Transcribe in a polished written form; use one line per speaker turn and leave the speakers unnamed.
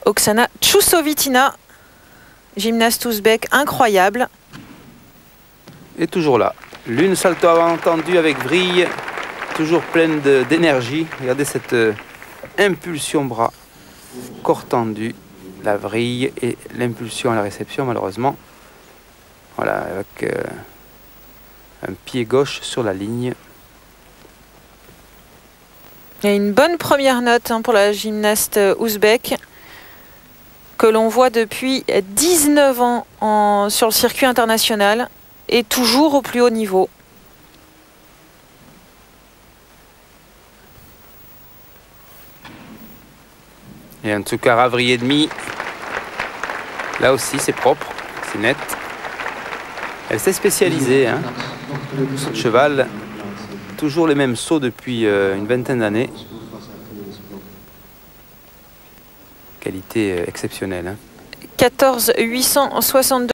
Oksana Tchousovitina, gymnaste ouzbek incroyable.
Et toujours là. L'une salto avant tendue avec vrille, toujours pleine d'énergie. Regardez cette impulsion bras, corps tendu, la vrille et l'impulsion à la réception malheureusement. Voilà, avec un pied gauche sur la ligne.
Il y a une bonne première note pour la gymnaste ouzbek que l'on voit depuis 19 ans sur le circuit international et toujours au plus haut niveau.
Et en tout cas, Ravri et demi. Là aussi, c'est propre, c'est net. Elle s'est spécialisée, hein. Saut de cheval, toujours les mêmes sauts depuis une vingtaine d'années. Qualité exceptionnelle.
14 862.